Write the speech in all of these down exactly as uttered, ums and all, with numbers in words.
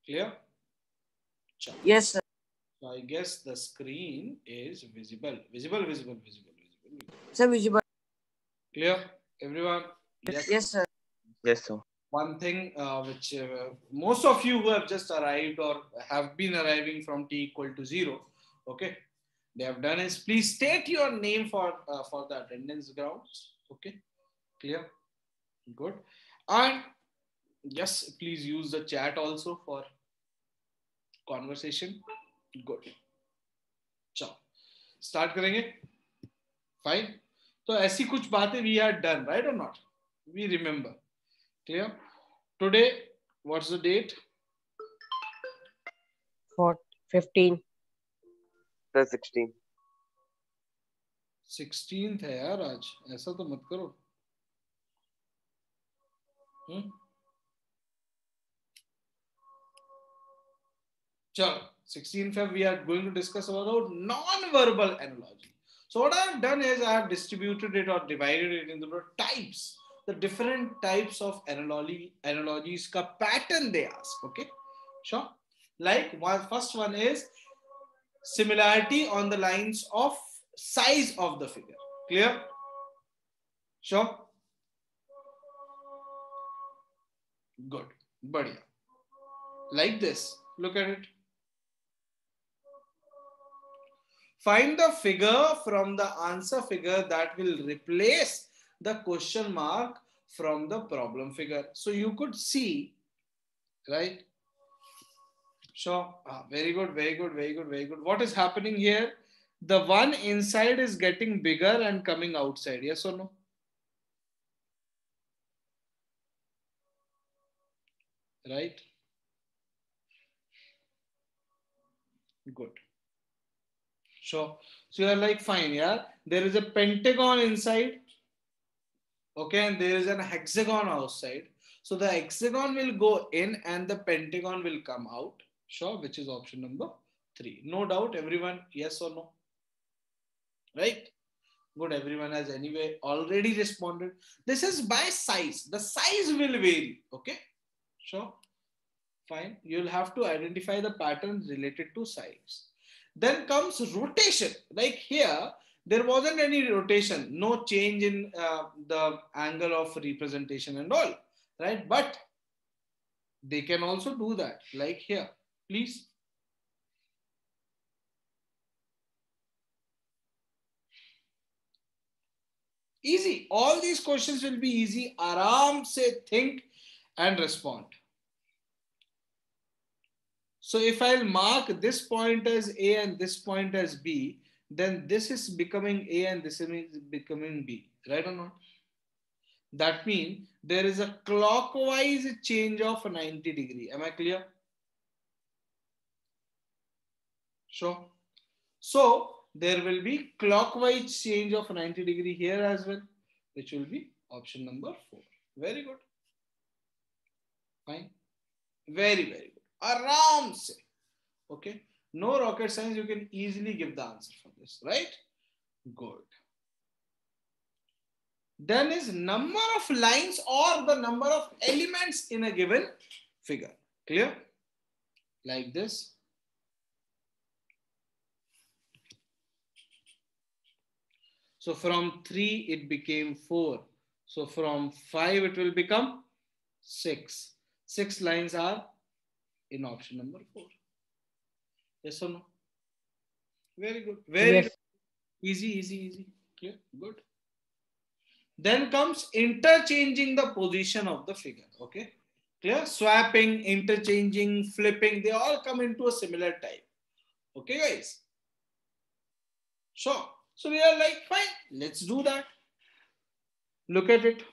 Clear? Yes, sir. So I guess the screen is visible. Visible, visible, visible, visible. Sir, visible. Clear? Everyone? Yes. Yes, sir. Yes, sir. One thing uh, which uh, most of you who have just arrived or have been arriving from t equal to zero, okay, they have done is please state your name for uh, for the attendance grounds. Okay, clear, good, and yes, please use the chat also for conversation. Good. चलो start करेंगे. Fine. तो ऐसी कुछ बातें we had done, right or not? We remember. Clear? Today, what's the date? For fifteen. Plus sixteen. Sixteenth है यार आज, ऐसा तो मत करो. हम्म चलो, sixteenth Feb we are going to discuss about non-verbal analogy. So what I have done is I have distributed it or divided it into the types, the different types of analogy analogies ka pattern they ask. Okay, sure. Like one, first one is similarity on the lines of size of the figure. Clear? Sure. Good. Badhiya. Like this. Look at it. Find the figure from the answer figure that will replace the question mark from the problem figure. So you could see, right? Sure. Ah, very good, very good, very good, very good. What is happening here? The one inside is getting bigger and coming outside. Yes or no? Right? Good. Sure. So you are like, fine, yeah. There is a pentagon inside. Okay, and there is an hexagon outside. So the hexagon will go in and the pentagon will come out. Sure, which is option number three. No doubt, everyone, yes or no? Right? Good, everyone has anyway already responded. This is by size. The size will vary. Okay, sure. Fine. You'll have to identify the patterns related to size. Then comes rotation. Like here, there wasn't any rotation, no change in uh, the angle of representation and all, right? But they can also do that, like here, please. Easy. All these questions will be easy. Aram se think and respond. So if I'll mark this point as A and this point as B, then this is becoming A and this is becoming B, right or not? That means there is a clockwise change of ninety degree. Am I clear? Sure. So there will be clockwise change of ninety degree here as well, which will be option number four. Very good. Fine. Very, very good. Aram se. Okay. No rocket science. You can easily give the answer for this, right? Good. Then is number of lines or the number of elements in a given figure. Clear? Like this. So from three, it became four. So from five, it will become six. Six lines are in option number four. Yes or no? Very good. Very Yes. good. Easy, easy, easy. Clear? Good. Then comes interchanging the position of the figure. Okay. Clear? Swapping, interchanging, flipping, they all come into a similar type. Okay, guys? Sure. So we are like, fine, let's do that. Look at it.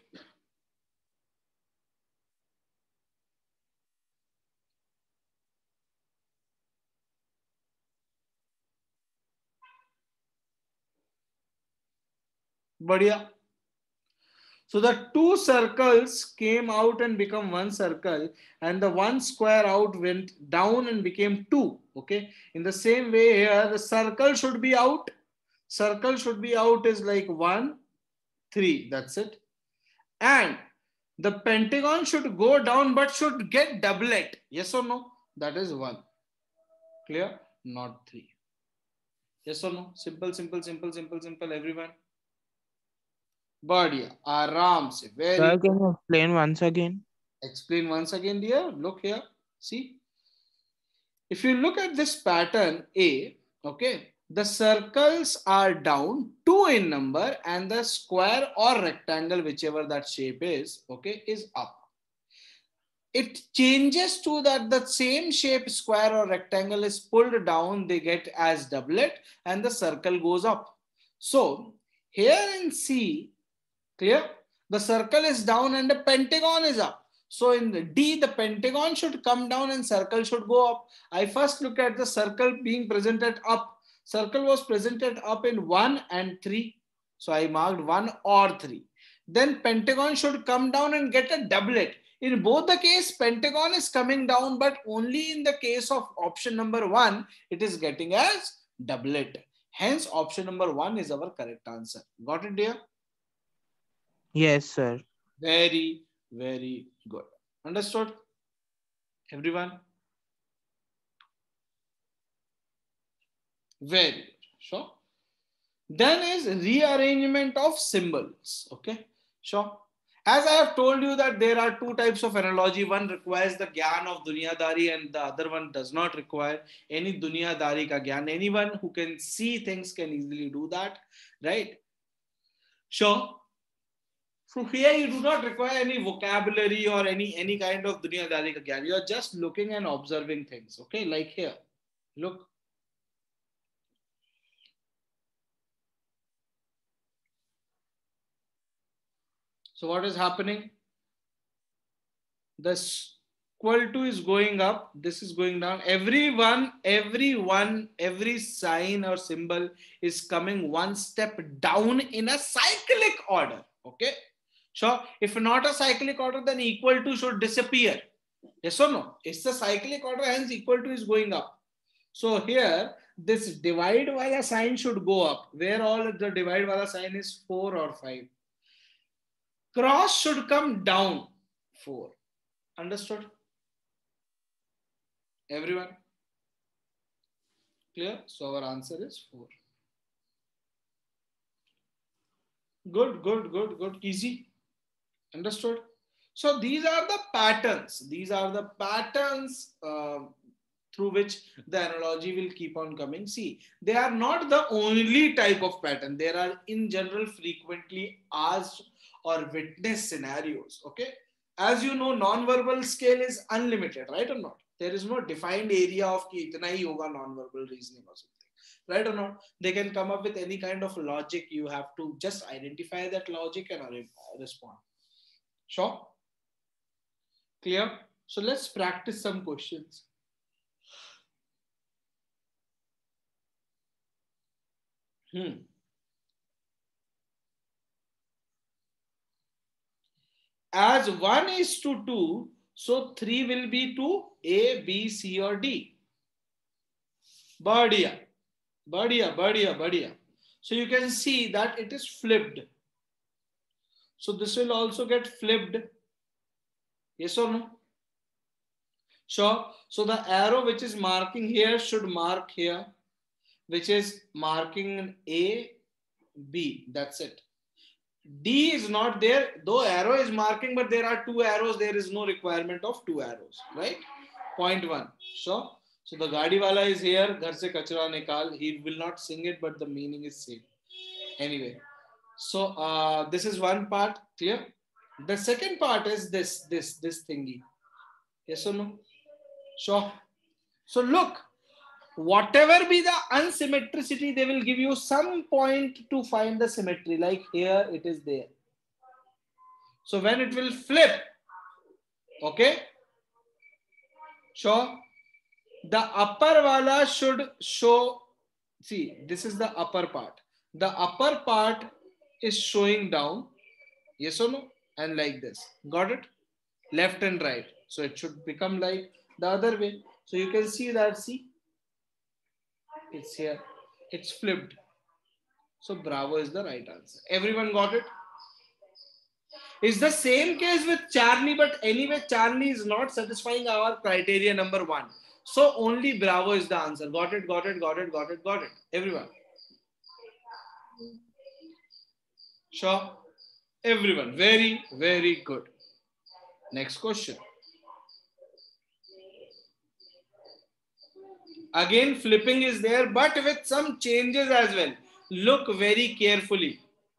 Badhiya. So the two circles came out and become one circle, and the one square out went down and became two. Okay. In the same way here, the circle should be out. Circle should be out is like one, three. That's it. And the pentagon should go down but should get doublet. Yes or no? That is one. Clear? Not three. Yes or no? Simple, simple, simple, simple, simple, everyone. बढ़िया, आराम से. Very Sir, good. can you explain once again? Explain once again, dear. Look here. See. If you look at this pattern A, okay, the circles are down two in number and the square or rectangle, whichever that shape is, okay, is up. It changes to that the same shape square or rectangle is pulled down, they get as doublet and the circle goes up. So here in C, clear? The circle is down and the pentagon is up. So in the D, the pentagon should come down and circle should go up. I first look at the circle being presented up. Circle was presented up in one and three. So I marked one or three. Then pentagon should come down and get a doublet. In both the case, pentagon is coming down, but only in the case of option number one, it is getting as doublet. Hence, option number one is our correct answer. Got it, dear? Yes, sir. Very, very good. Understood? Everyone? Very good. Sure. Then is rearrangement of symbols. Okay. Sure. As I have told you that there are two types of analogy. One requires the gyan of dunyadari and the other one does not require any dunyadari ka gyan. Anyone who can see things can easily do that. Right? Sure. So here you do not require any vocabulary or any, any kind of dunyadari ka gyan. You are just looking and observing things. Okay. Like here. Look. So what is happening? This equal to is going up. This is going down. Everyone, everyone, every sign or symbol is coming one step down in a cyclic order. Okay. So if not a cyclic order, then equal to should disappear. Yes or no? It's the cyclic order, hence equal to is going up. So here, this divide wala sign should go up. Where all the divide wala sign is four or five. Cross should come down four. Understood? Everyone? Clear? So our answer is four. Good, good, good, good. Easy. Understood? So these are the patterns. These are the patterns uh, through which the analogy will keep on coming. See, they are not the only type of pattern. There are in general frequently asked or witness scenarios. Okay. As you know, non-verbal scale is unlimited, right or not? There is no defined area of ki itna hi hoga non-verbal reasoning or something, right or not? They can come up with any kind of logic. You have to just identify that logic and respond. Sure? Clear? So let's practice some questions. Hmm. As one is to two, so three will be to A, B, C or D. Badhiya, badhiya, badhiya, badhiya. So you can see that it is flipped. So this will also get flipped. Yes or no? Sure. So the arrow which is marking here should mark here, which is marking A, B. That's it. D is not there, though arrow is marking, but there are two arrows. There is no requirement of two arrows, right? Point one. So, so the Gadi wala is here. Ghar se kachra nikal. He will not sing it, but the meaning is same. Anyway, so uh, this is one part. Clear? The second part is this, this, this thingy. Yes or no? Sure. So look. Whatever be the unsymmetricity, they will give you some point to find the symmetry. Like here, it is there. So when it will flip, okay, sure, the upper wala should show, see, this is the upper part. The upper part is showing down, yes or no? And like this. Got it? Left and right. So it should become like the other way. So you can see that, see, it's here. It's flipped. So bravo is the right answer. Everyone got it? It's the same case with Charlie, but anyway, Charlie is not satisfying our criteria number one. So only Bravo is the answer. Got it, got it, got it, got it, got it. Everyone. Sure. Everyone. Very, very good. Next question. Again, flipping is there, but with some changes as well. Look very carefully.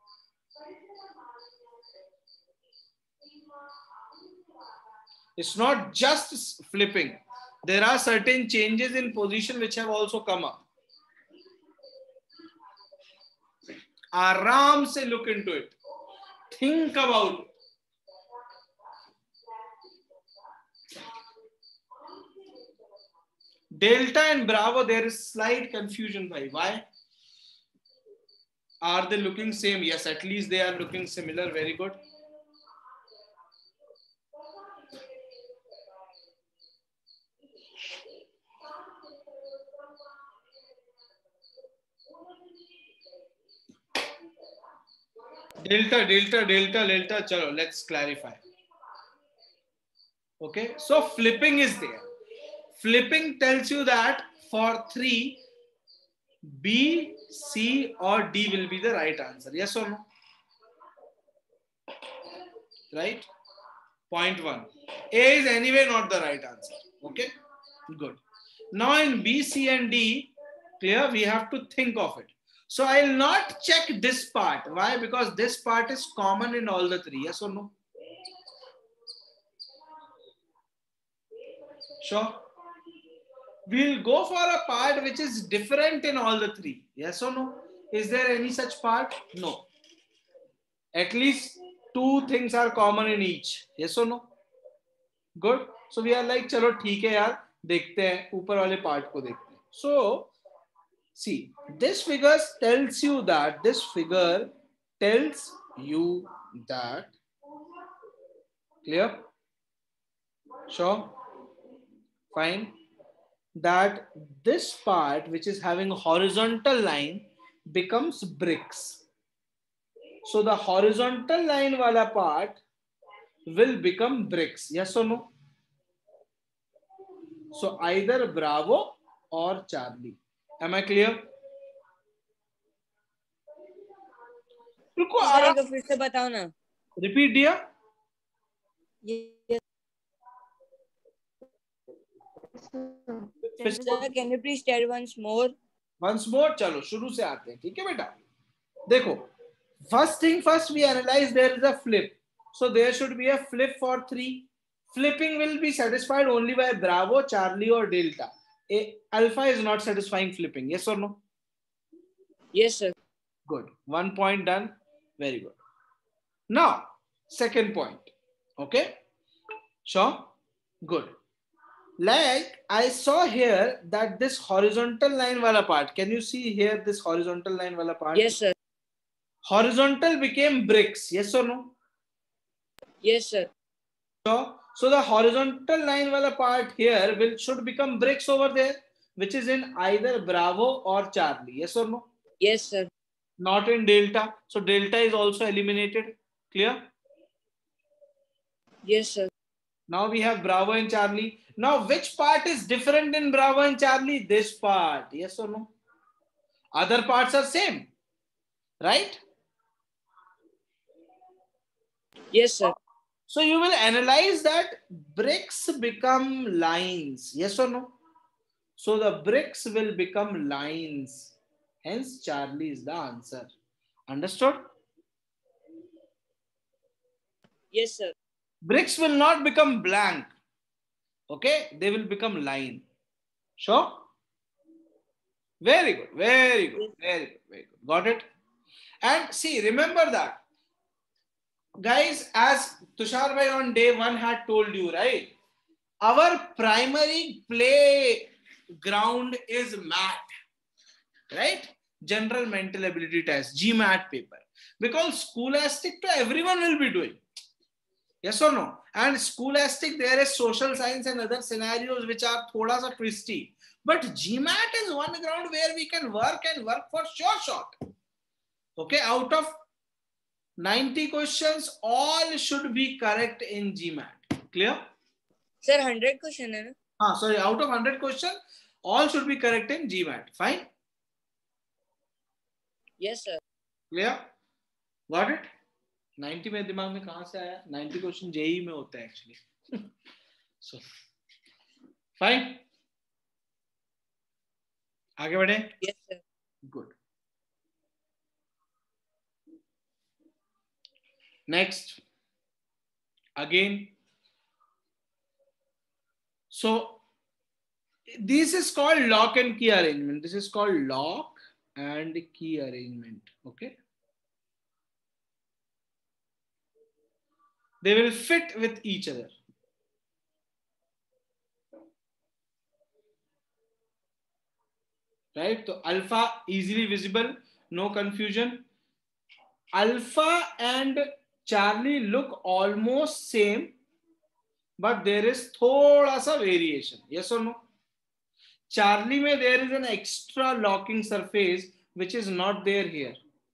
It's not just flipping. There are certain changes in position which have also come up. Aram se look into it. Think about it. Delta and Bravo, there is slight confusion. Bhai. Why? Are they looking same? Yes, at least they are looking similar. Very good. Delta, delta, delta, delta. Chalo, let's clarify. Okay, so flipping is there. Flipping tells you that for three, B, C or D will be the right answer. Yes or no? Right? Point one. A is anyway not the right answer. Okay, good. Now in B, C and D, clear, we have to think of it. So I'll not check this part. Why? Because this part is common in all the three. Yes or no? Sure. We'll go for a part which is different in all the three. Yes or no? Is there any such part? No. At least two things are common in each. Yes or no? Good. So we are like, chalo, theek hai yaar, dekhte hain, upar wale part ko dekhte hain. So, see, this figure tells you that, this figure tells you that, clear? Sure? Fine. That this part which is having a horizontal line becomes bricks. So the horizontal line wala part will become bricks. Yes or no? So either Bravo or Charlie. Am I clear? Sir एक फिर से बताओ ना. Repeat, dear. Yes. Sir, can you please tell once more? Once more, चलो शुरू से आते हैं. ठीक है बेटा. देखो, first thing first we analyze there is a flip. So there should be a flip for three. Flipping will be satisfied only by Bravo, Charlie or Delta. A, alpha is not satisfying flipping. Yes or no? Yes, sir. Good. One point done. Very good. Now, second point. Okay. Sure. Good. Like I saw here that this horizontal line wala part. Can you see here this horizontal line wala part? Yes, sir. Horizontal became bricks. Yes or no? Yes, sir. So, so the horizontal line wala part here will should become bricks over there, which is in either Bravo or Charlie. Yes or no? Yes, sir. Not in Delta. So Delta is also eliminated. Clear? Yes, sir. Now we have Bravo and Charlie. Now which part is different in Bravo and Charlie? This part. Yes or no? Other parts are same. Right? Yes, sir. So you will analyze that bricks become lines. Yes or no? So the bricks will become lines. Hence Charlie is the answer. Understood? Yes, sir. Bricks will not become blank. Okay? They will become line. Sure? Very good. Very good. Very good. Very good. Got it? And see, remember that. Guys, as Tushar bhai on day one had told you, right? Our primary play ground is math. Right? General Mental Ability Test, G MAT paper. Because Scholastic to everyone will be doing. Yes or no? And Scholastic, there is social science and other scenarios which are thoda sa twisty. But G MAT is one ground where we can work and work for sure shot. Okay, out of ninety questions, all should be correct in GMAT. Clear? Sir, hundred question है ना? Ah, sorry, out of one hundred questions, all should be correct in GMAT. Fine? Yes, sir. Clear? Got it? ninety मेरे दिमाग में कहाँ से आया? ninety question JEE में होता है एक्चुअली. So, fine. आगे बढ़े? Yes, sir. Good. Next. Again. So, this is called lock and key arrangement. This is called lock and key arrangement. Okay. They will fit with each other. Right? So alpha easily visible, no confusion. Alpha and Charlie look almost same, but there is thoda sa variation. Yes or no? Charlie mein there is an extra locking surface which is not there here.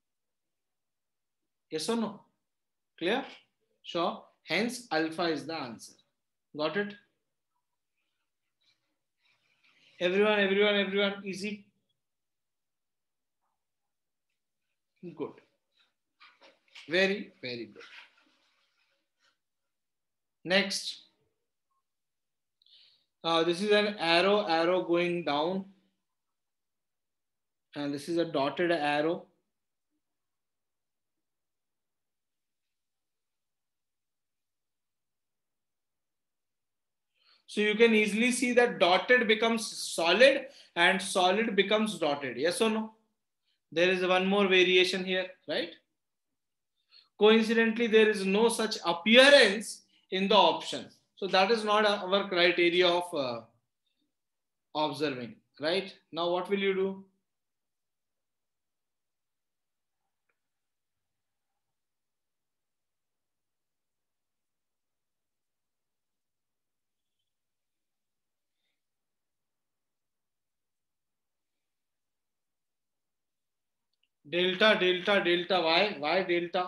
Yes or no? Clear? Sure. Hence, alpha is the answer. Got it? Everyone, everyone, everyone, easy? Good. Very, very good. Next. Uh, this is an arrow, arrow going down. And this is a dotted arrow. So you can easily see that dotted becomes solid and solid becomes dotted. Yes or no? There is one more variation here, right? Coincidentally, there is no such appearance in the options. So that is not our criteria of uh, observing, right? Now what will you do? Delta, delta, delta, why? Why delta?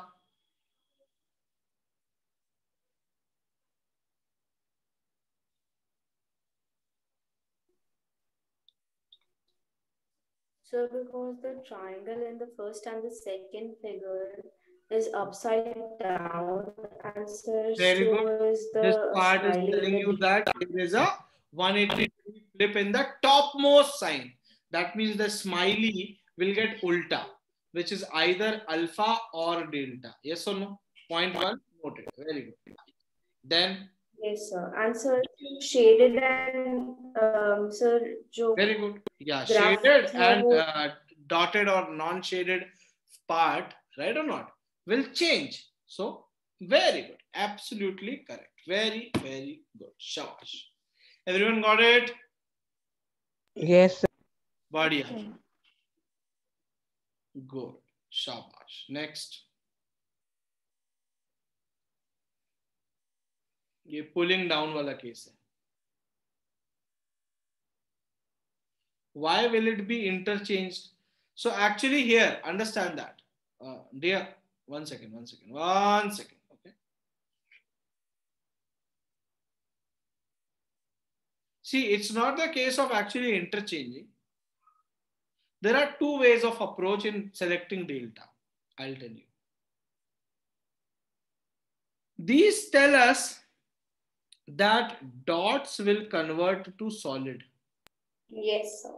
So because the triangle in the first and the second figure is upside down, and so Very good. is the This part is smiley telling you with that there is a one eighty degree flip in the topmost sign. That means the smiley will get ulta, which is either alpha or delta. Yes or no? Point one, noted. Very good. Then, yes, sir. And sir, shaded and um, sir, jo very good. Yeah, graph shaded tha and wo- uh, dotted or non-shaded part, right or not, will change. So, very good. Absolutely correct. Very, very good. Shabash. Everyone got it? Yes, sir. Body. Good. Shabash. Next. ये pulling down वाला case है. Why will it be interchanged? So actually here, understand that. Uh, dear, one second, one second, one second. Okay. See, it's not the case of actually interchanging. There are two ways of approach in selecting delta. I'll tell you. These tell us that dots will convert to solid. yes, sir.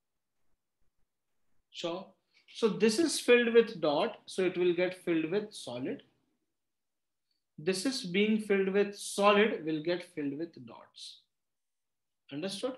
Sure. So this is filled with dot, so it will get filled with solid. This is being filled with solid, will get filled with dots. Understood?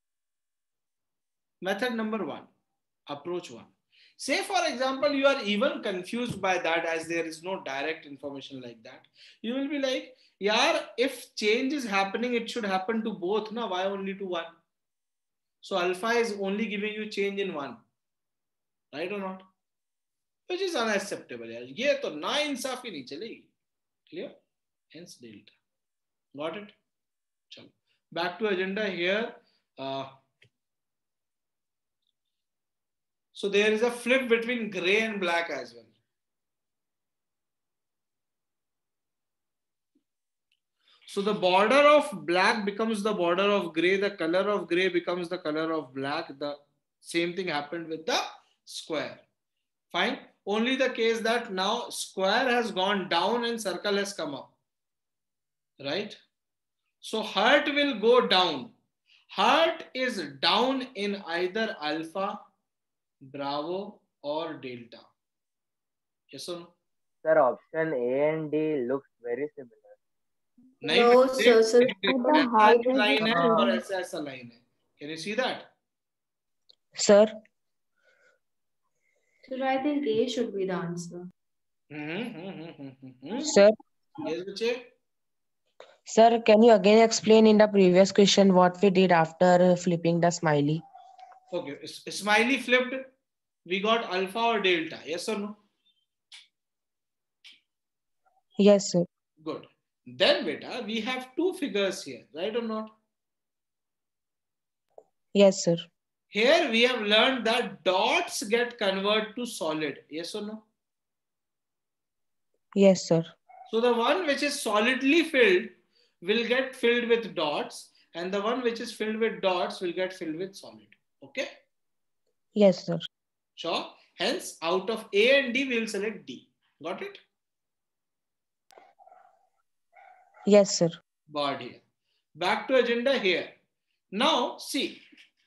Method number one, approach one. Say for example, you are even confused by that as there is no direct information like that. You will be like, yaar, if change is happening, it should happen to both, na? Why only to one? So alpha is only giving you change in one. Right or not? Which is unacceptable. यार. ये तो ना इंसाफी नहीं चलेगी. Clear? Hence delta. Got it? चलो. Back to agenda here. Uh, so there is a flip between gray and black as well. So the border of black becomes the border of gray. The color of gray becomes the color of black. The same thing happened with the square. Fine. Only the case that now square has gone down and circle has come up. Right? So heart will go down. Heart is down in either alpha, bravo, or delta. Yes or no? Sir, option A and D looks very similar. नहीं No, बेटा, sir, देख, sir. देख, देख, The ऐसा height ऐसा is line है the और same. ऐसा ऐसा line है. Can you see that? Sir. So I think A should be the answer. Mm-hmm, mm-hmm, mm-hmm. Sir. Yes, बच्चे. Sir, can you again explain in the previous question what we did after flipping the smiley? Okay, S- smiley flipped. We got alpha or delta. Yes or no? Yes, sir. Good. Then, beta, we have two figures here, right or not? Yes, sir. Here we have learned that dots get converted to solid. Yes or no? Yes, sir. So the one which is solidly filled will get filled with dots, and the one which is filled with dots will get filled with solid. Okay? Yes, sir. Sure. Hence, out of A and D, we will select D. Got it? Yes, sir. Board here. Back to agenda here. Now, see.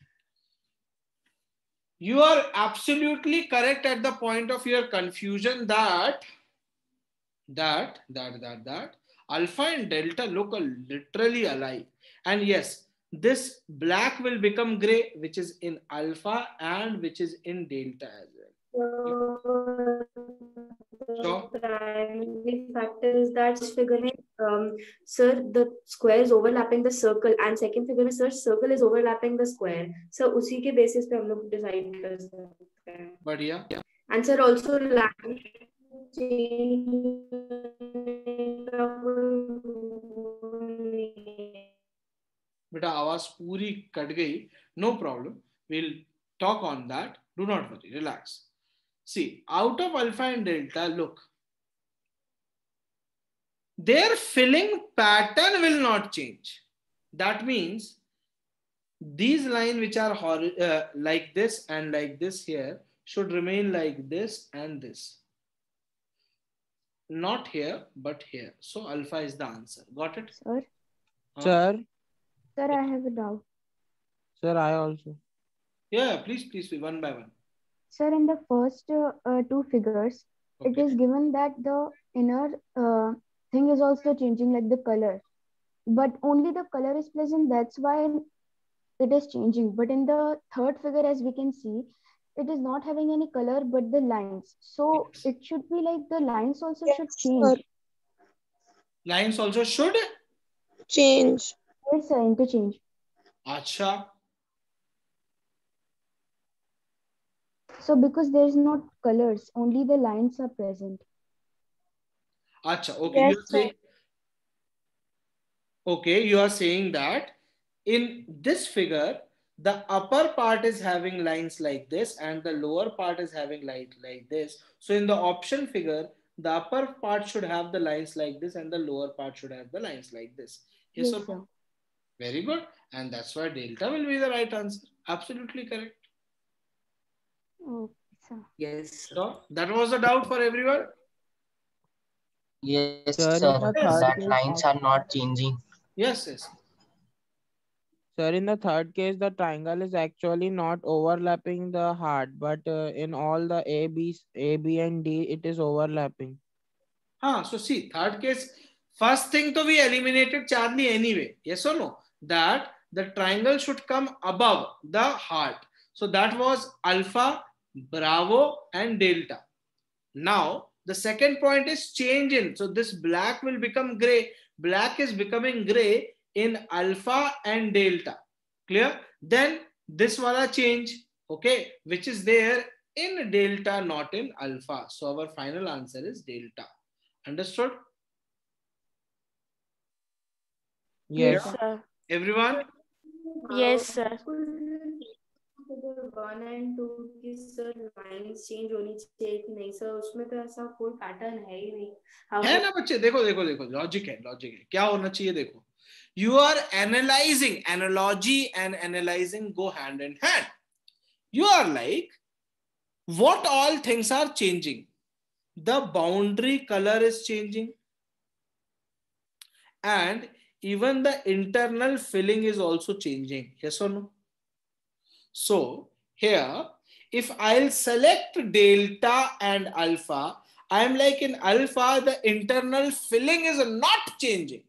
You are absolutely correct at the point of your confusion that that, that, that, that alpha and delta look literally alike. And yes, this black will become gray, which is in alpha and which is in delta as well. So the primary factor is that figure में, um, sir, the square is overlapping the circle, and second figure में, sir, circle is overlapping the square. So उसी के basis पे हम लोग decide कर सकते हैं. बढ़िया. And sir, also line बेटा आवाज पूरी कट गई. No problem. We'll talk on that. Do not worry. Relax. See, out of alpha and delta, look. Their filling pattern will not change. That means these lines which are uh, like this and like this here should remain like this and this. Not here, but here. So alpha is the answer. Got it? Sir, Huh? Sir. sir, I have a doubt. Sir, I also. Yeah, please, please, one by one. Sir, in the first uh, uh, two figures, Okay. it is given that the inner uh, thing is also changing, like the color. But only the color is present, that's why it is changing. But in the third figure, as we can see, it is not having any color but the lines. So Yes. it should be like the lines also Yes, should change. sir. Lines also should? Change. Yes, sir, interchange. Acha. So because there is not colors, only the lines are present. Acha. Okay. Yes, you are saying, okay, you are saying that in this figure, the upper part is having lines like this and the lower part is having light like this. So in the option figure, the upper part should have the lines like this and the lower part should have the lines like this. Yes, Yes, or no? sir. Very good. And that's why delta will be the right answer. Absolutely correct. Okay, sir. Yes. So that was a doubt for everyone. Yes, Sir, sir. in the Yes. third That case, lines are not changing. Yes, yes. sir, in the third case, the triangle is actually not overlapping the heart, but uh, in all the A, B, A, B and D, it is overlapping. Huh, so see, third case, first thing to we eliminated Charlie anyway. Yes or no? That the triangle should come above the heart. So that was alpha, bravo, and delta. Now, the second point is change in. So this black will become gray. Black is becoming gray in alpha and delta. Clear? Then this wala change, okay, which is there in delta, not in alpha. So our final answer is delta. Understood? Yes. Yes, sir. Everyone? Yes, sir. One and two की sir lines change होनी चाहिए कि नहीं sir, उसमें तो ऐसा कोई pattern है ही नहीं. How है to- ना बच्चे, देखो देखो देखो लॉजिक है, लॉजिक है. क्या होना चाहिए देखो, you are analysing, analogy and analysing go hand in hand. You are like what all things are changing? The boundary color is changing and even the internal filling is also changing. Yes or no? So here if I'll select delta and alpha, I am like in alpha the internal filling is not changing.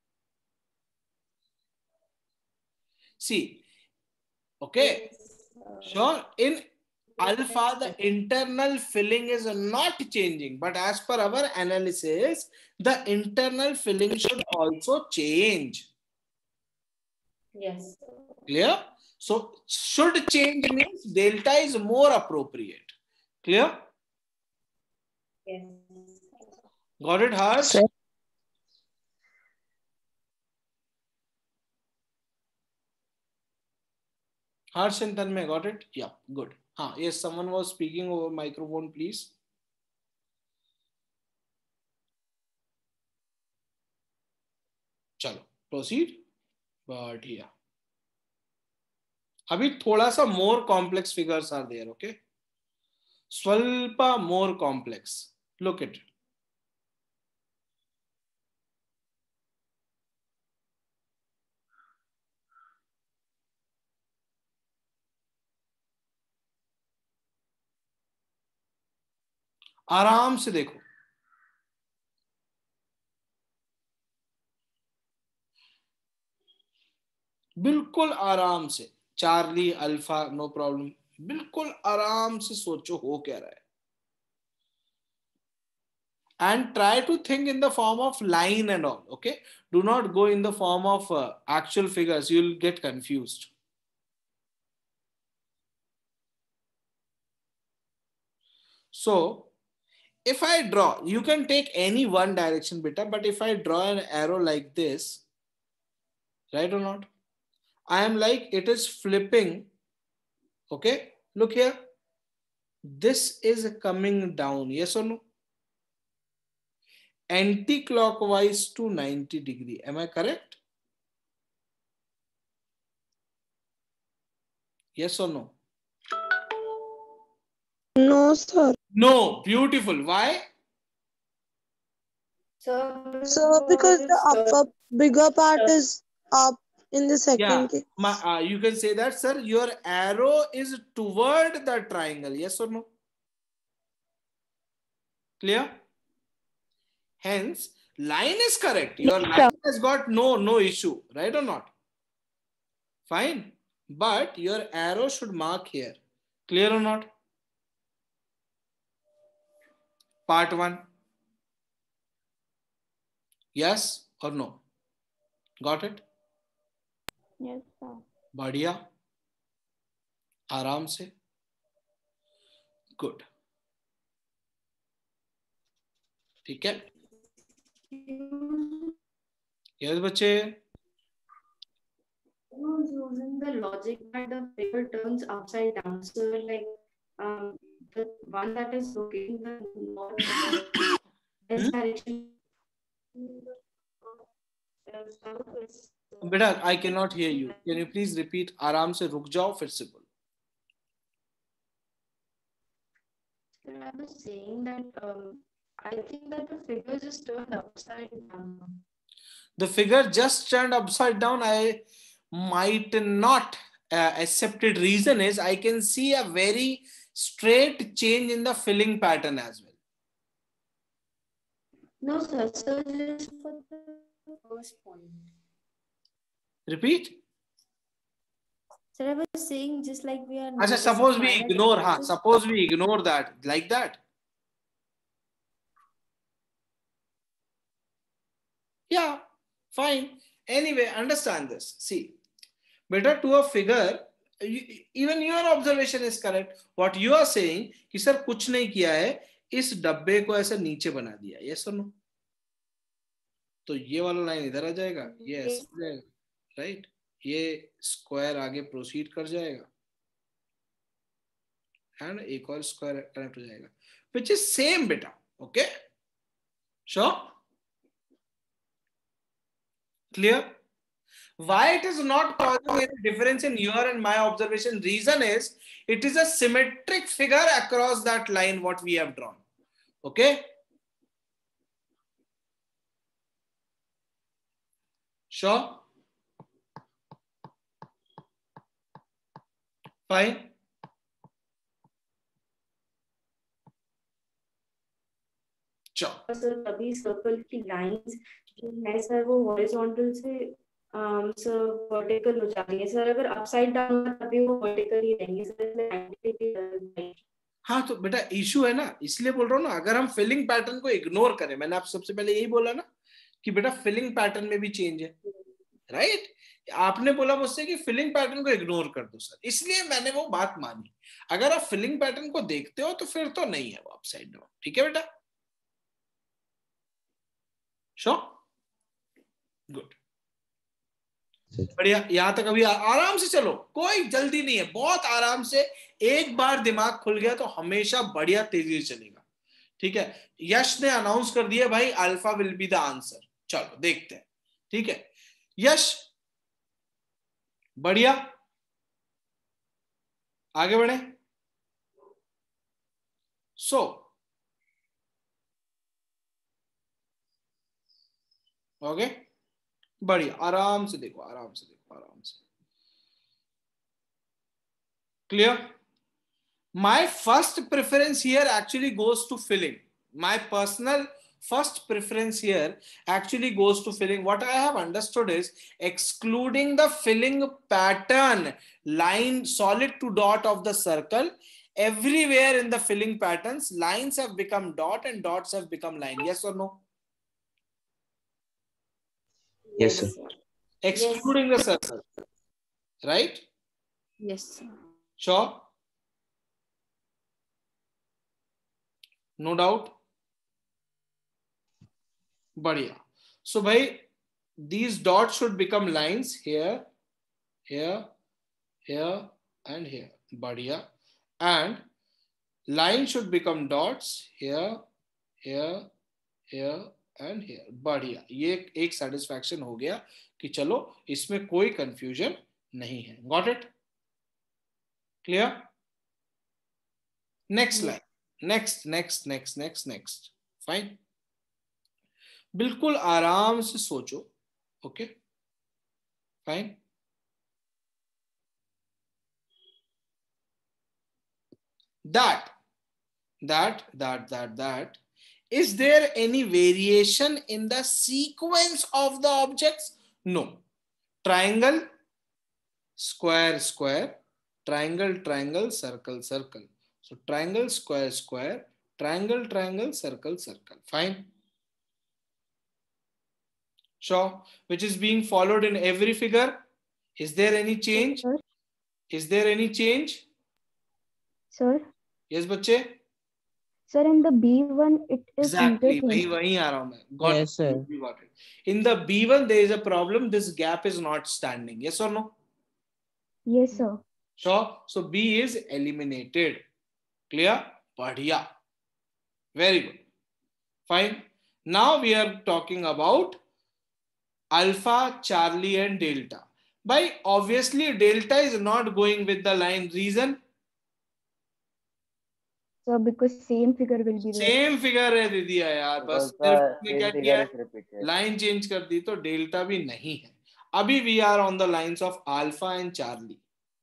See, okay, sure, in alpha the internal filling is not changing, but as per our analysis the internal filling should also change. Yes. Clear? So should change means delta is more appropriate. Clear? Yes. Got it, Harsh? Sir. Harsh and Tanmay, got it? Yeah, good. Huh, yes, someone was speaking over microphone, please. चलो proceed. But yeah, अभी थोड़ा सा more complex figures are there. Okay, स्वल्पा more complex. Look at it. आराम से देखो, बिल्कुल आराम से. चार्ली अल्फा नो प्रॉब्लम, बिल्कुल आराम से सोचो हो क्या रहा है. And try to think in the form of line and all. Okay, do not go in the form of uh, actual figures, you'll get confused. So if I draw, you can take any one direction beta, but if I draw an arrow like this, right or not, I am like it is flipping. Okay, look here, this is coming down. Yes or no? Anti-clockwise to ninety degree. Am I correct? Yes or no? No, sir. No. Beautiful. Why? So, So because the upper bigger part is up in the Yeah, second case. my, uh, you can say that, sir. Your arrow is toward the triangle. Yes or no? Clear? Hence, line is correct. Your line has got no no issue, right or not? Fine. But your arrow should mark here. Clear or not? Part one. Yes or no? Got it? Yes, sir. बढ़िया, आराम से. Good. ठीक है? Yes, बच्चे. Who's using the logic that the paper turns upside down? So like um the one that is looking the north this direction. बेटा, I cannot hear you. Can you please repeat? आराम से रुक जाओ, फिर से बोलो. I was saying that um, I think that the figure just turned upside down. The figure just turned upside down. I might not uh, accept it. Reason is I can see a very straight change in the filling pattern as well. No, sir. So just for the first point. Repeat. Sir, I was saying just like we are. Achha, suppose we ignore, huh? Suppose we ignore that, like that. Yeah, fine. Anyway, understand this. See, better to a figure, you, even your observation is correct. What you are saying, कि sir कुछ नहीं किया है, इस डब्बे को ऐसे नीचे बना दिया. Yes or no? तो ये वाला लाइन इधर आ जाएगा, ये ऐसे आ जाएगा, राइट? ये स्क्वायर आगे प्रोसीड कर जाएगा. एंड एक और स्क्वायर कनेक्ट हो जाएगा, विच इज सेम बेटा. Okay, sure, clear? Why it is not causing any difference in your and my observation? Reason is it is a symmetric figure across that line what we have drawn. Okay, sure, fine. Sure. Sir अभी circle की lines जो है sir वो horizontal से sir vertical हो जा रही है सर. अगर अपसाइड डाउन तभी वो वर्टिकल ही रहेंगे सर. हाँ तो बेटा इशू है ना, इसलिए बोल रहा हूँ ना, अगर हम फिलिंग पैटर्न को इग्नोर करें, मैंने आप सबसे पहले यही बोला ना कि बेटा फिलिंग पैटर्न में भी चेंज है, राइट right? आपने बोला मुझसे कि फिलिंग पैटर्न को इग्नोर कर दो सर, इसलिए मैंने वो बात मानी. अगर आप फिलिंग पैटर्न को देखते हो तो फिर तो नहीं है वो अपसाइड डाउन. ठीक है बेटा, श्योर, गुड, बढ़िया. यहां तक अभी आराम से चलो, कोई जल्दी नहीं है, बहुत आराम से. एक बार दिमाग खुल गया तो हमेशा बढ़िया तेजी से चलेगा. ठीक है, यश ने अनाउंस कर दिया भाई alpha will be the answer. चलो देखते हैं. ठीक है यश, बढ़िया, आगे बढ़े. सो ओके, बढ़िया, आराम से देखो, आराम से देखो, आराम से. Clear? My first preference here actually goes to filling. My personal first preference here actually goes to filling. What I have understood is excluding the filling pattern line solid to dot of the circle, everywhere in the filling patterns lines have become dot and dots have become line. Yes or no? Yes, sir. Excluding the circle, right? Yes, sir. Sure? No doubt? Badhiya. So, bhai, these dots should become lines here, here, here, and here. Badhiya. And line should become dots here, here, here, and here. बढ़िया, ये एक satisfaction हो गया कि चलो इसमें कोई confusion नहीं है. Got it? Clear? Next line. Next, next, next, next, next. Fine. बिल्कुल आराम से सोचो. Okay? Fine. That, that, that, that, that. Is there any variation in the sequence of the objects? No. Triangle, square, square, triangle, triangle, circle, circle. So triangle, square, square, triangle, triangle, circle, circle. Fine. Sure. Which is being followed in every figure. Is there any change? Sir? Is there any change? Sir? Yes, बच्चे. Sir, in the B one, it is Exactly. interchanged. वही वही आ रहा हूँ मैं. Got Yes, it. sir. You got it. In the B one, there is a problem. This gap is not standing. Yes or no? Yes, sir. Sure. So B is eliminated. Clear? Badhiya. Very good. Fine. Now we are talking about alpha, Charlie, and delta. By obviously delta is not going with the line. Reason? So because same figure will be there. Same figure है दीदी यार, बस Because सिर्फ the ने क्या same किया figure है, is repeated. Line change कर दी तो डेल्टा भी नहीं है. अभी we are on the lines of alpha and Charlie.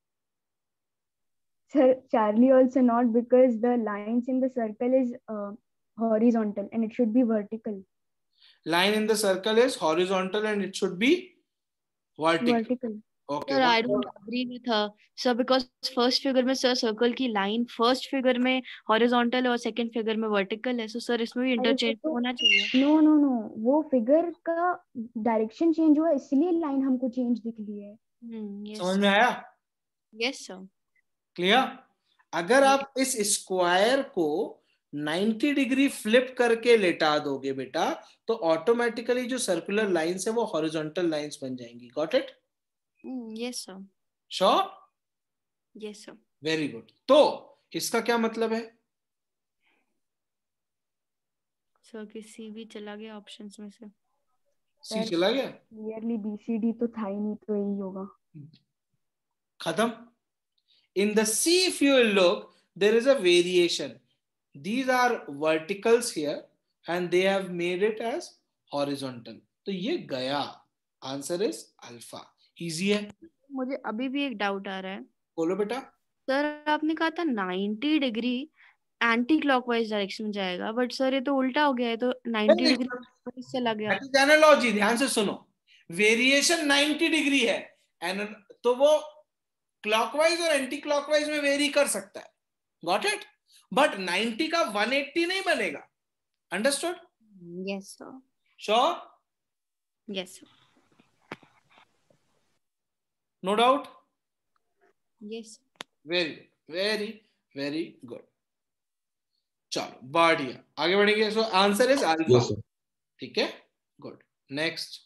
Sir, Charlie also not, because the lines in the circle is uh, horizontal and it should be vertical. Line in the circle is horizontal and it should be vertical. Vertical. Okay. Sir, I what- don't agree with her. Sir, because first figure में sir circle की line first figure में horizontal और second figure में vertical है. So sir इसमें भी अरे interchange तो- होना चाहिए. No, no, no. वो figure का direction change हुआ, इसलिए line हमको change दिख रही है. Hmm, yes. समझ में आया? Yes, sir. क्लियर? अगर आप इस स्क्वायर को नब्बे डिग्री फ्लिप करके लेटा दोगे बेटा तो ऑटोमेटिकली जो सर्कुलर लाइंस है वो हॉरिजॉन्टल लाइंस बन जाएंगी. Got it? Hmm, yes, sir. Sure? Yes, sir. Very good. तो इसका क्या मतलब है? सर किसी भी चला गया ऑप्शंस में से। सी चला गया, क्लियरली बी सी डी तो था ही नहीं, तो यही होगा। खत्म. In the C, if you will look, there is a variation. These are verticals here and they have made it as horizontal. तो ये गया. Answer is alpha. Easy है. मुझे अभी भी एक डाउट आ रहा है बोलो बेटा. सर, आपने कहा था ninety degree anti clockwise direction में जाएगा, बट सर ये तो उल्टा हो गया है, तो नाइंटी डिग्री चला गया। That is analogy. ध्यान से सुनो. वेरिएशन नाइंटी डिग्री है एंड तो वो क्लॉकवाइज और एंटी क्लॉकवाइज में वेरी कर सकता है. Got it? बट नाइंटी का वन एटी नहीं बनेगा. Understood? Yes sir. Sure? Yes sir. No doubt? Yes. Very very very good. चलो बढ़िया, आगे बढ़ेंगे. So answer is alpha. ठीक है, गुड. नेक्स्ट.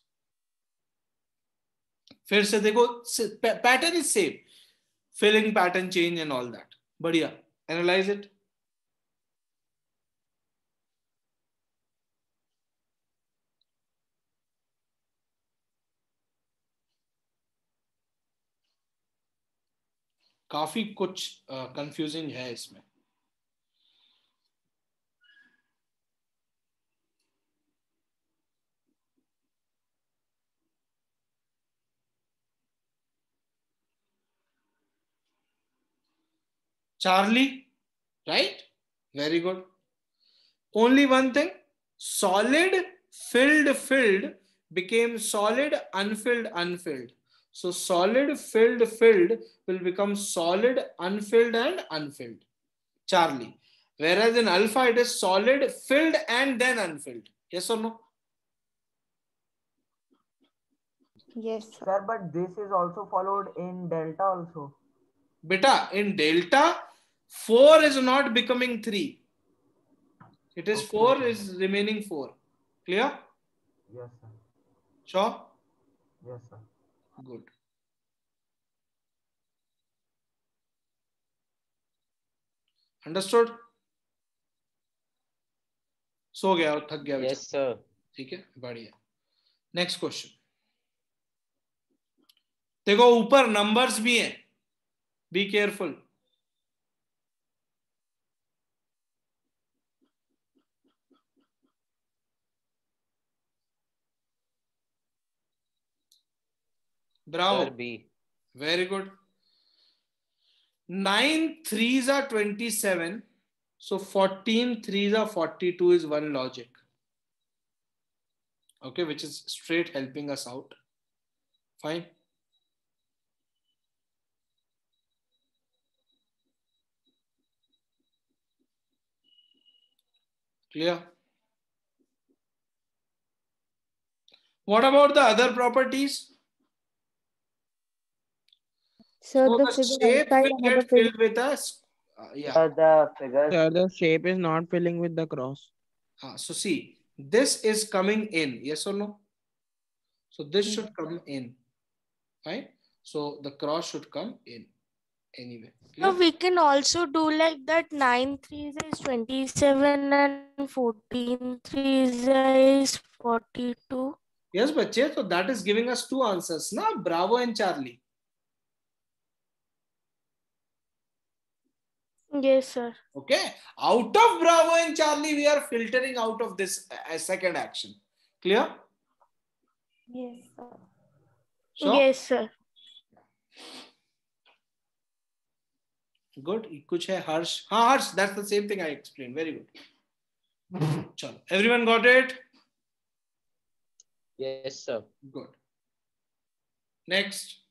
फिर से देखो, pattern is same, filling pattern change and all that. बढ़िया. Analyse it. काफी कुछ कंफ्यूजिंग uh, है इसमें. Charlie, right? Very good. Only one thing, solid, filled, filled became solid, unfilled, unfilled. So solid, filled, filled will become solid, unfilled and unfilled. Charlie. Whereas in alpha it is solid, filled and then unfilled. Yes or no? Yes, sir. Sir, but this is also followed in delta also. Beta, in delta, four is not becoming three. It is Okay. four is remaining four. Clear? Yes, sir. Sure? Yes, sir. Good. Understood? सो गया और थक गया. Yes, sir. ठीक है, बढ़िया. Next question. देखो ऊपर numbers भी हैं. B careful. Bravo. Sir, B. Very good. Nine threes are twenty-seven. So fourteen threes are forty-two is one logic. Okay, which is straight helping us out. Fine. Clear? What about the other properties? So So the the figure shape outside will another get figure. filled with us. Uh, yeah. Sir, the figure. Sir, the shape is not filling with the cross. Uh, so see, this is coming in. Yes or no? So this should come in. Right? So the cross should come in. Anyway. So Clear? we can also do like that. Nine threes is twenty-seven and fourteen threes is forty-two. Yes, bache. So that is giving us two answers. Na? Bravo and Charlie. Yes, sir. Okay. Out of Bravo and Charlie, we are filtering out of this uh, second action. Clear? Yes, sir. So, Yes, sir. good. कुछ है Harsh? हाँ Harsh, that's the same thing I explained. Very good. चलो. Everyone got it? Yes, sir. Good. Next.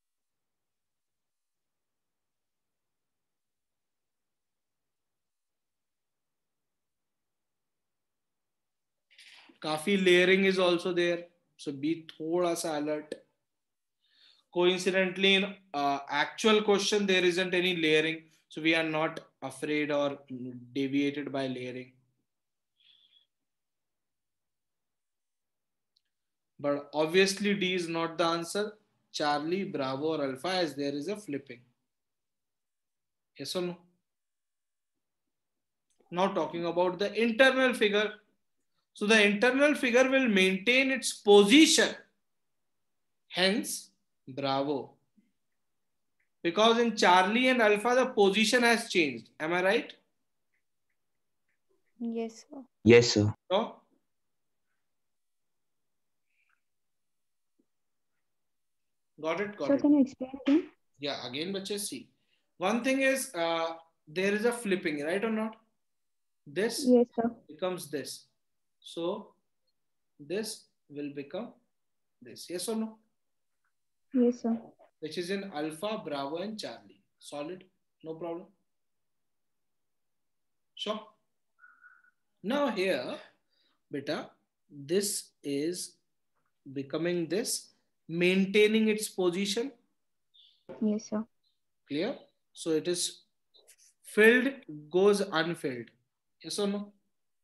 काफी layering is also there. So be थोड़ा सा alert. Coincidentally, in uh, actual question, there isn't any layering. So we are not afraid or deviated by layering. But obviously D is not the answer. Charlie, Bravo or Alpha, as there is a flipping. Yes or no? Now talking about the internal figure. So the internal figure will maintain its position. Hence, Bravo. Because in Charlie and Alpha, the position has changed. Am I right? Yes, sir. Yes, sir. So, got it? Got So it. can you explain again? Yeah, again, bache, see. One thing is, uh, there is a flipping, right or not? This Yes, sir. becomes this. So, this will become this. Yes or no? Yes, sir. Which is in Alpha, Bravo, and Charlie. Solid? No problem. Sure. Now here, beta, this is becoming this, maintaining its position. Yes, sir. Clear? So it is filled goes unfilled. Yes or no?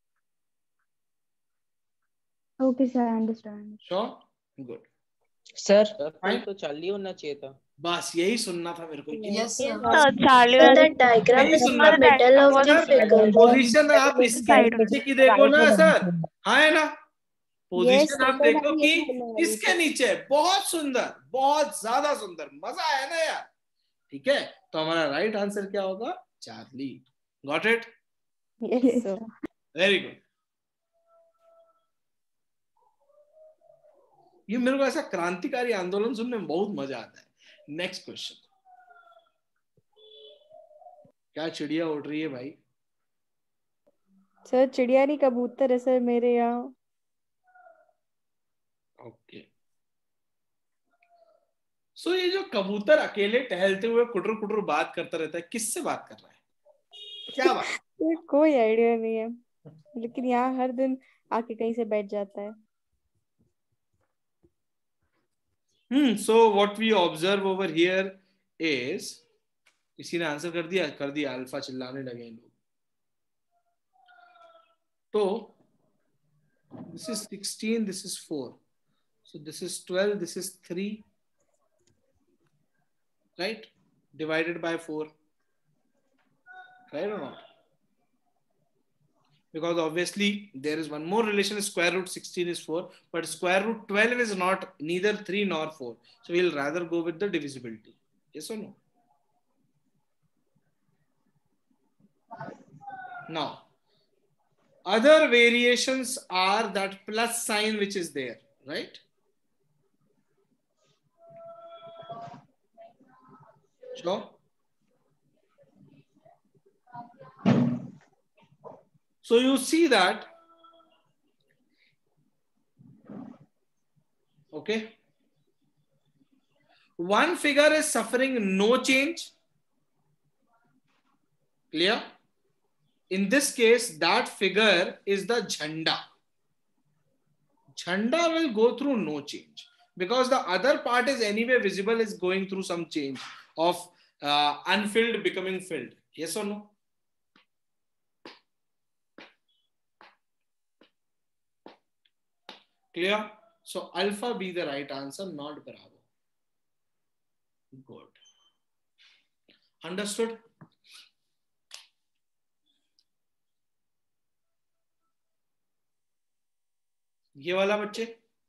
Okay, sir, I understand. Sure? Good. Sir Fine. तो Charlie होना चाहिए था. बस यही सुनना था मेरे को. Yes, sir. So Charlie that diagram यही is सुनना in the था. middle of the figure. Position आप इसके नीचे की देखो ना सर. हाँ है ना? पोजीशन आप देखो कि इसके नीचे. बहुत सुंदर, बहुत ज्यादा सुंदर. मजा आया ना यार. ठीक है, तो हमारा राइट आंसर क्या होगा? Charlie. Got it? Yes, sir. Very good. ये मेरे को ऐसा क्रांतिकारी आंदोलन सुनने में बहुत मजा आता है. Next question. क्या चिड़िया उड़ रही है भाई? सर चिड़िया नहीं कबूतर है सर मेरे यहाँ. ओके. सो ये जो कबूतर अकेले टहलते हुए कुटर कुटर बात करता रहता है, किससे बात कर रहा है? क्या बात? सर कोई आइडिया नहीं है, लेकिन यहाँ हर दिन आके कहीं से बैठ जाता है. Hmm. So what we observe over here is, किसी ने आंसर कर दिया कर दिया अल्फा चिल्लाने लगे हैं लोग. तो this is sixteen, this is four, so this is twelve, this is three, right? Divided by four, right or not? Because obviously there is one more relation. Square root sixteen is four, but square root twelve is not neither three nor four. So we'll rather go with the divisibility. Yes or no? Now, other variations are that plus sign which is there, right? Sure. So you see that, okay, one figure is suffering no change. Clear? In this case, that figure is the Jhanda. Jhanda will go through no change because the other part is anyway visible, is going through some change of uh, unfilled becoming filled. Yes or no? Clear? So alpha be the right answer, not Bravo. Good. Understood? ये वाला बच्चे.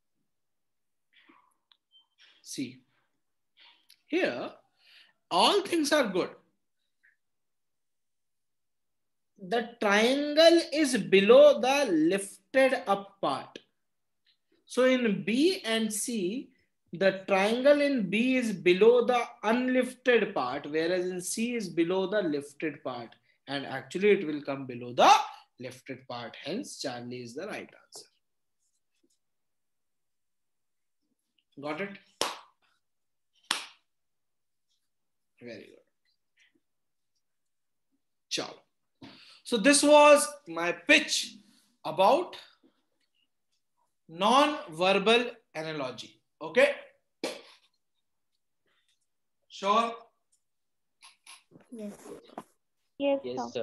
See, here all things are good. The triangle is below the lifted up part. So in B and C, the triangle in B is below the unlifted part, whereas in C is below the lifted part. And actually it will come below the lifted part. Hence, Charlie is the right answer. Got it? Very good. Chalo. So this was my pitch about non-verbal analogy. Okay? Sure? Yes. Yes, Yes, sir. sir.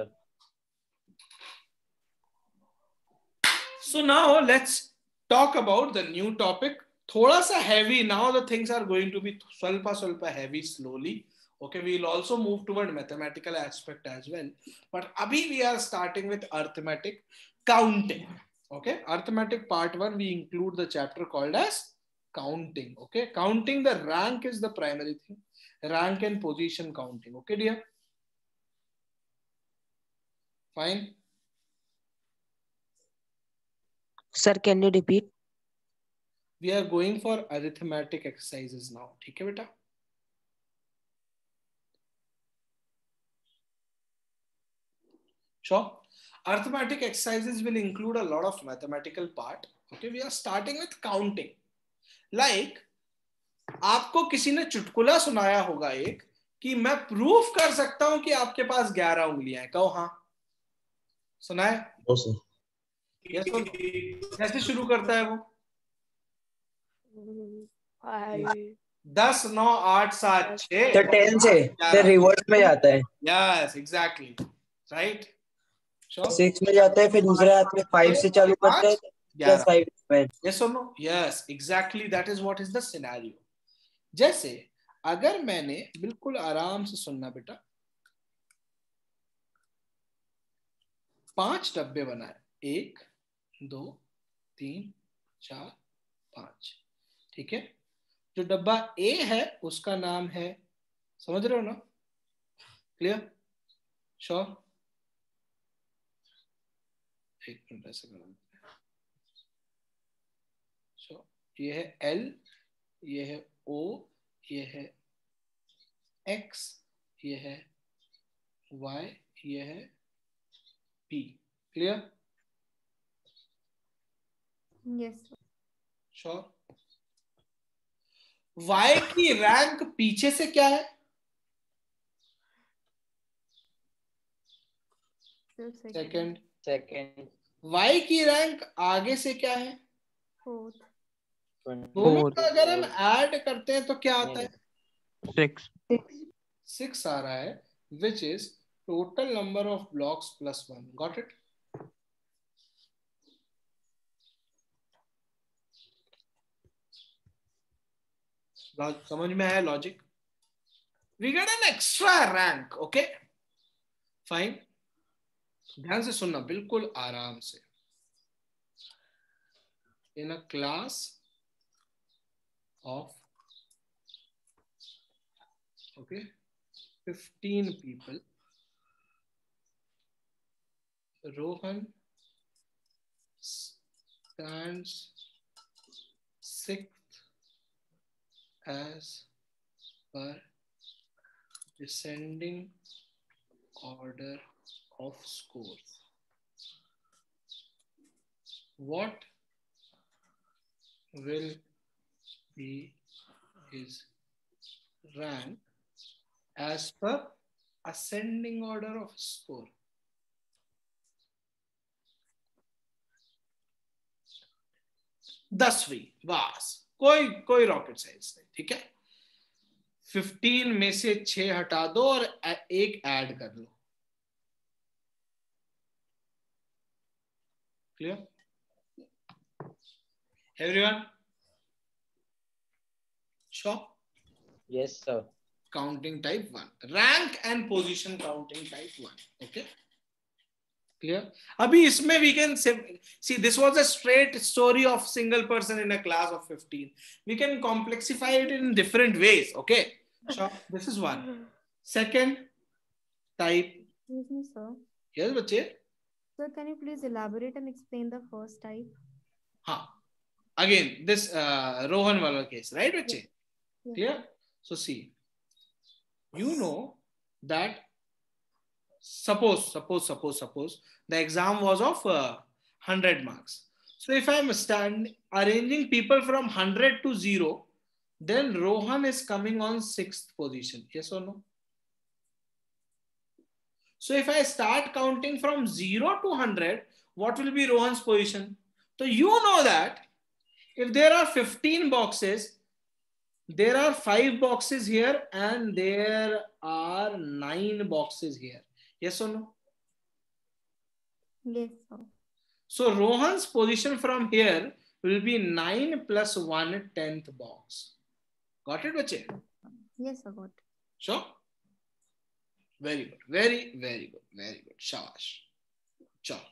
So now let's talk about the new topic. Thoda sa heavy. Now the things are going to be swalpa swalpa heavy slowly. Okay, we will also move toward mathematical aspect as well. But abhi we are starting with arithmetic counting. Okay, arithmetic part one, we include the chapter called as counting. Okay, counting the rank is the primary thing. Rank and position counting. Okay, dear? Fine. Sir, can you repeat? We are going for arithmetic exercises now. ठीक है बेटा? Sure. Arithmetic exercises will include a lot of mathematical part. Okay, we are starting with counting. Like, आपको किसी ने चुटकुला सुनाया होगा एक कि मैं प्रूफ कर सकता हूं कि आपके पास ग्यारह उंगलियां हैं. कहो हाँ. सुना है? No sir. Yes sir. कैसे शुरू करता है वो? दस नौ आठ सात छह. तो टेन से तो रिवर्स में जाता है. Yes exactly right. सिक्स में जाता है, फिर दूसरे हाथ में फाइव से चालू करता है, प्लस फाइव. यस और नो? Yes exactly, that is what is the scenario. जैसे अगर मैंने, बिल्कुल आराम से सुनना बेटा, पांच डब्बे बनाए, एक दो तीन चार पांच. ठीक है, जो डब्बा ए है उसका नाम है, समझ रहे हो ना? क्लियर? श्योर? एक मिनट ऐसे करो. श्योर. ये है एल, ये है ओ, ये है एक्स, ये है वाई, ये है P. Clear? Yes. Sure? Y की रैंक पीछे से क्या है? सेकंड. सेकंड. वाई की रैंक आगे से क्या है? फोर्थ. दोनों का अगर हम ऐड करते हैं तो क्या आता है? सिक्स. सिक्स आ रहा है, which is total number of blocks plus one. Got it? समझ में आया logic? We get an extra rank. Okay fine. ध्यान से सुनना, बिल्कुल आराम से. In a class of okay fifteen people, Rohan stands sixth as per descending order of scores. What will be his rank as per ascending order of score? दसवीं. बस कोई कोई रॉकेट साइंस नहीं. ठीक है, फिफ्टीन में से छह हटा दो और एक ऐड कर लो. Clear everyone? Sure? Yes, sir. Counting type one. Rank and position counting type one. Okay? Clear? Abhi isme we can see, this was a straight story of single person in a class of fifteen. We can complexify it in different ways. Okay? Sure. This is one. Second type. Excuse me, sir. Yes, bache? Sir, can you please elaborate and explain the first type? Ha. Again, this uh, Rohan wala case, right, bache? Yes. Clear? So see, you know that suppose, suppose, suppose, suppose the exam was of uh, one hundred marks. So if I'm stand arranging people from one hundred to zero, then Rohan is coming on sixth position. Yes or no? So if I start counting from zero to one hundred, what will be Rohan's position? So you know that if there are fifteen boxes, there are five boxes here and there are nine boxes here. Yes or no? Yes, sir. So Rohan's position from here will be nine plus one tenth box. Got it, bache? Yes, sir, got it. Sure? Very good. Very, very good. Very good. Shabash. Chalo.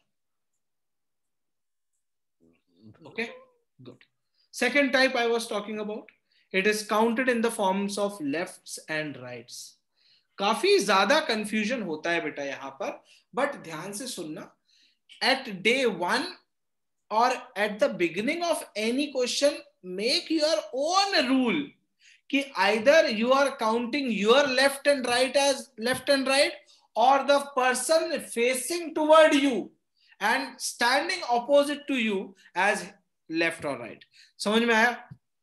Okay. Good. Second type I was talking about. It is counted in the forms of lefts and rights. काफी ज्यादा confusion होता है बेटा यहाँ पर, but ध्यान से सुनना. At day one or at the beginning of any question, make your own rule कि either you are counting your left and right as left and right, or the person facing toward you and standing opposite to you as left or right. समझ में आया?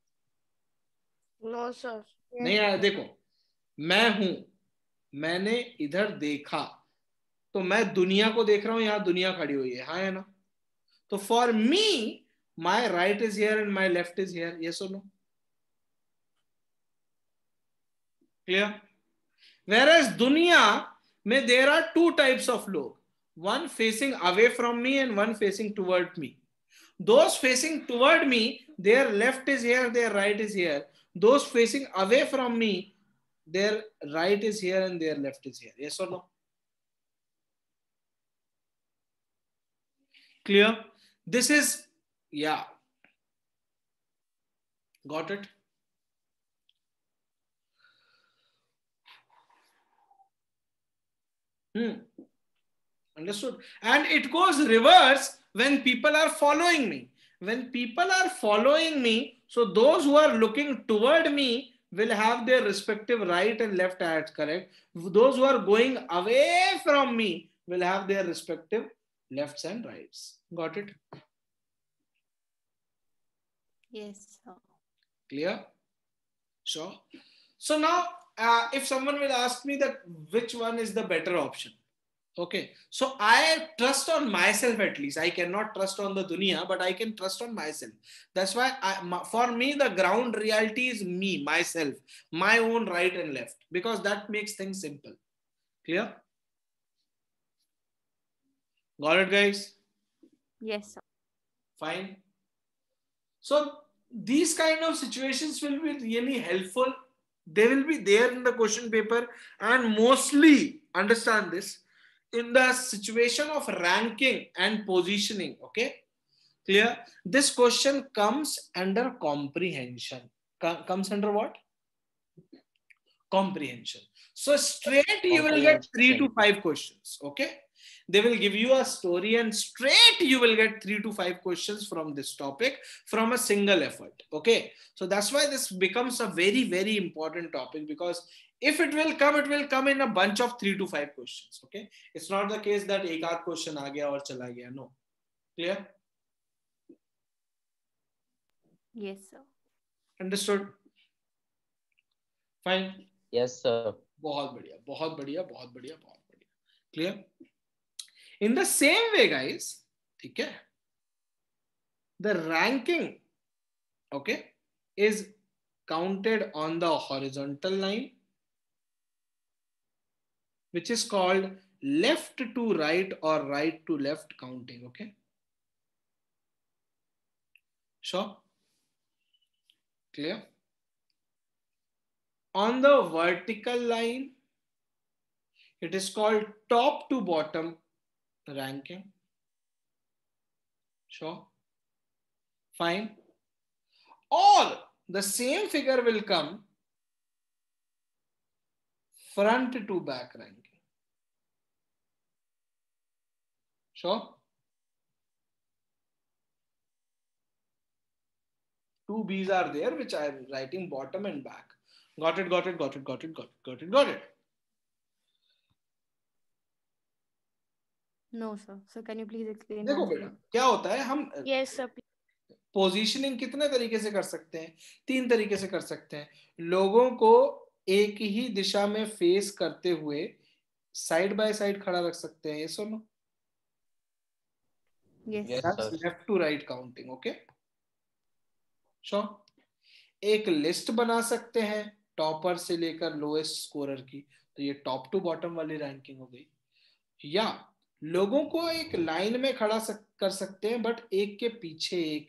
No, sir. नहीं आया? देखो, मैं हूं, मैंने इधर देखा, तो मैं दुनिया को देख रहा हूं, यहां दुनिया खड़ी हुई है, हाँ है ना? तो for me my right is here and my left is here. Yes और नो? क्लियर? Whereas दुनिया में there are two types of लोग, one facing away from me and one facing toward me. Those facing toward me, their left is here, their right is here. Those facing away from me, their right is here and their left is here. Yes or no? Clear? This is, yeah. Got it? Hmm. Understood? And it goes reverse when people are following me. When people are following me, so those who are looking toward me will have their respective right and left hands, correct? Those who are going away from me will have their respective lefts and rights. Got it? Yes, sir. Clear? Sure. So now, uh, if someone will ask me that which one is the better option, okay, so I trust on myself at least. I cannot trust on the dunya, but I can trust on myself. That's why I, for me, the ground reality is me, myself, my own right and left, because that makes things simple. Clear? Got it, guys? Yes, sir. Fine. So these kind of situations will be really helpful. They will be there in the question paper, and mostly, understand this, in the situation of ranking and positioning. Okay, clear? This question comes under comprehension. Com- comes under what? Comprehension. So straight you will get three to five questions. Okay, they will give you a story and straight you will get three to five questions from this topic from a single effort. Okay, so that's why this becomes a very, very important topic, because if it will come, it will come in a bunch of three to five questions. Okay, it's not the case that एक आध question आ गया और चला गया. No. Clear? Yes, sir. Understood? Fine. Yes, sir. बहुत बढ़िया, बहुत बढ़िया, बहुत बढ़िया, बहुत बढ़िया. Clear? In the same way, guys, ठीक है? The ranking, okay, is counted on the horizontal line, which is called left to right or right to left counting. Okay. Sure. Clear? On the vertical line, it is called top to bottom ranking. Sure. Fine. Or the same figure will come front to back ranking. Sure. Two B's are there, which I am writing bottom and back. Got it, got it, got it, got it, got it, got it, got it. No, sir. So can you please explain देखो once बेटा again? क्या होता है, हम Yes, sir. Positioning कितने तरीके से कर सकते हैं? तीन तरीके से कर सकते हैं. लोगों को एक ही दिशा में फेस करते हुए साइड बाय साइड खड़ा रख सकते हैं. यस और नो? Yes. Yes, That's sir. left to right counting. Okay. Sure. एक लिस्ट बना सकते हैं टॉपर से लेकर लोएस्ट स्कोरर की, तो ये टॉप टू बॉटम वाली रैंकिंग हो गई. या लोगों को एक लाइन में खड़ा सक, कर सकते हैं, बट एक के पीछे एक,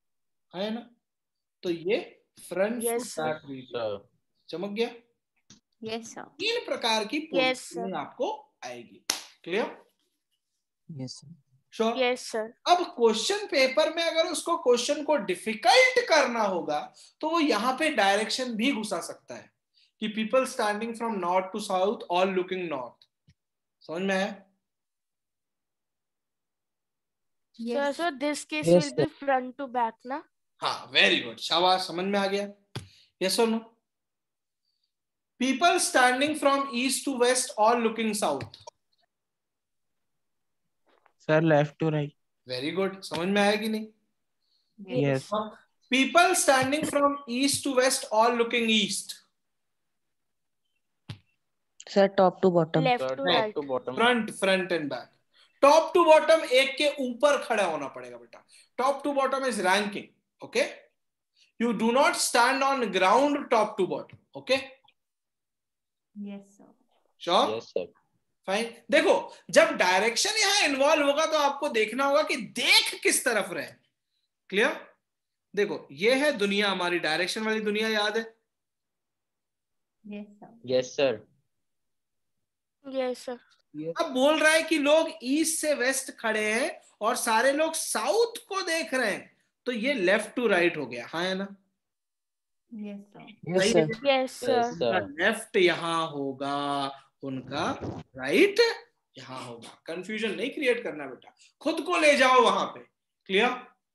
है ना? तो ये front Yes, to sir. Back video. चमक गया? Yes sir. तीन प्रकार की Yes, पोजिशनिंग sir. आपको आएगी। Clear? Yes sir. Sure? Yes, sir. अब क्वेश्चन पेपर में अगर उसको क्वेश्चन को डिफिकल्ट करना होगा तो वो यहाँ पे डायरेक्शन भी घुसा सकता है कि people standing from north to south all looking north. समझ में आया? Sir, so this case Yes, will be front to back, na? हाँ, वेरी गुड, शाबाश, समझ में आ गया। यस और नो? People standing from east to west all looking south. Sir left to right. Very good, समझ में आया कि नहीं? Yes. People standing from east to west all looking east. Sir top to bottom. Left to right. To bottom. Front front and back. Top to bottom एक के ऊपर खड़ा होना पड़ेगा बेटा। Top to bottom is ranking, okay? You do not stand on ground top to bottom, okay? Yes sir. Sure? Yes sir. Fine. देखो, जब direction यहां इन्वॉल्व होगा तो आपको देखना होगा कि देख किस तरफ रहे। क्लियर? देखो, ये है दुनिया, हमारी डायरेक्शन वाली दुनिया, याद है? Yes sir. Yes sir. Yes, sir. अब बोल रहा है कि लोग ईस्ट से वेस्ट खड़े हैं और सारे लोग साउथ को देख रहे हैं, तो ये लेफ्ट टू राइट हो गया, हाँ है ना? Yes sir. Yes sir. Yes, sir. उनका लेफ्ट यहां होगा, उनका राइट यहां होगा। कंफ्यूजन नहीं क्रिएट करना बेटा, खुद को ले जाओ वहां पे। Clear?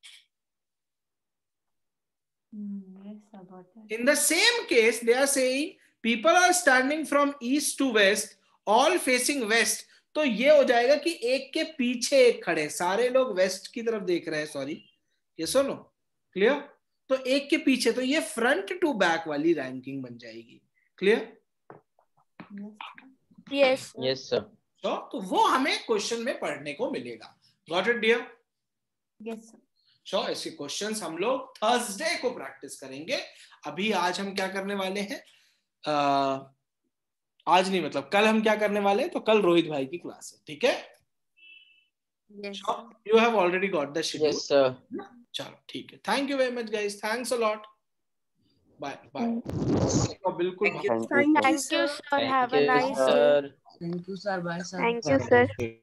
Yes sir, got it. In the same case, they are saying people are standing from east to west, all facing west. तो ये हो जाएगा कि एक के पीछे एक खड़े, सारे लोग वेस्ट की तरफ देख रहे हैं। सॉरी, ये सुनो। क्लियर? तो एक के पीछे, तो ये फ्रंट टू बैक वाली रैंकिंग बन जाएगी। Clear? Yes, sir. Yes sir. तो, तो वो हमें क्वेश्चन में पढ़ने को मिलेगा। Got it dear? Yes sir. So ऐसे क्वेश्चंस हम लोग थर्सडे को प्रैक्टिस करेंगे। अभी आज हम क्या करने वाले हैं, आ, आज नहीं मतलब कल हम क्या करने वाले हैं, तो कल रोहित भाई की क्लास है, ठीक है? Yes you have already got the schedule. Yes sir. चलो ठीक है, thank you very much guys, thanks a lot, bye bye. बिल्कुल Thank you. Thank you, sir. Have a nice day. Thank you sir. Bye sir. Thank you, sir.